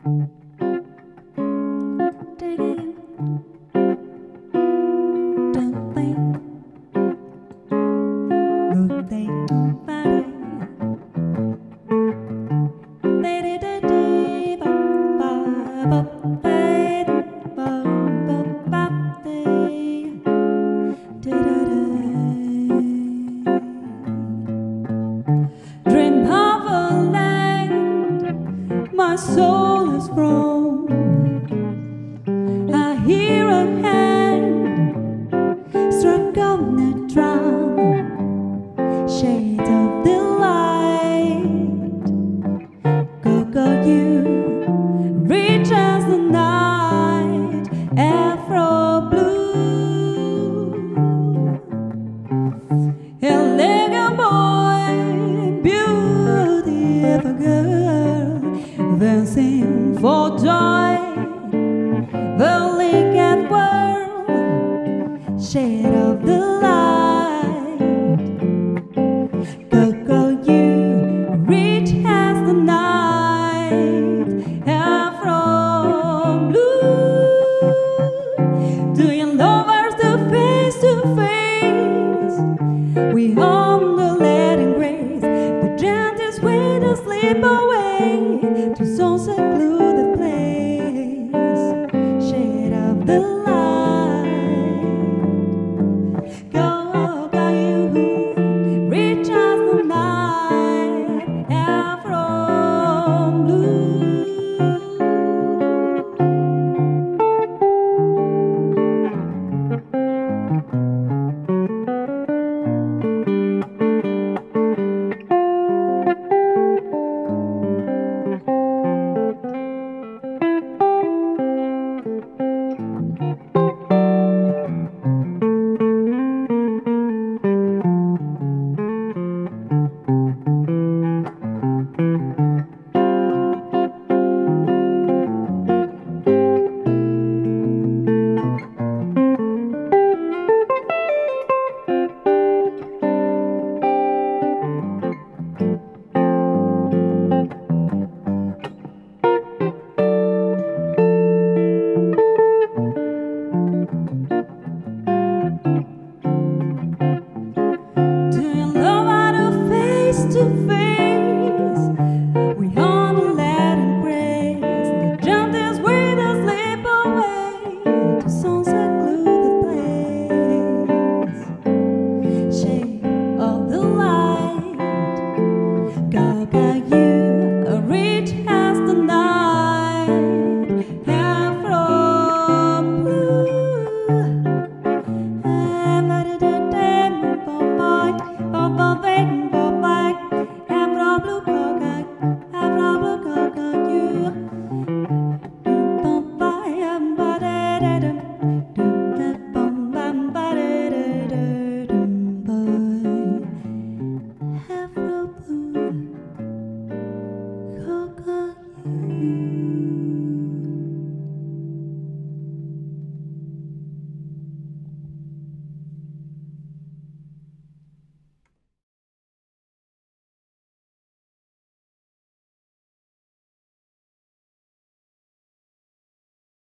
My soul is from. I hear a hand struck on the drum, shade of the light. Go, go, you, reach as the night, Afro blue. Elegant boy, beautiful girl, dancing for joy, the linked world, shade of the light. Go, go, you, reach as the night, Afro blue. Do you lovers do face to face? We hum the Latin grace, the gentlest way to slip away, to songs that glue the place, shade of the light.